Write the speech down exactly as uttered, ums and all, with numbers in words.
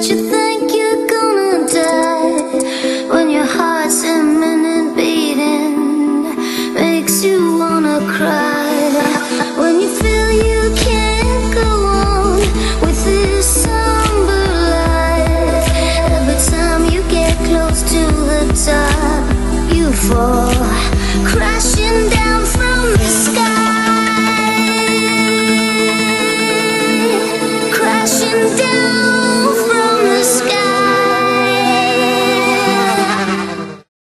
you think you're gonna die when your heart's a minute beating, makes you wanna cry. When you feel you can't go on with this somber life, every time you get close to the top, you fall, cry.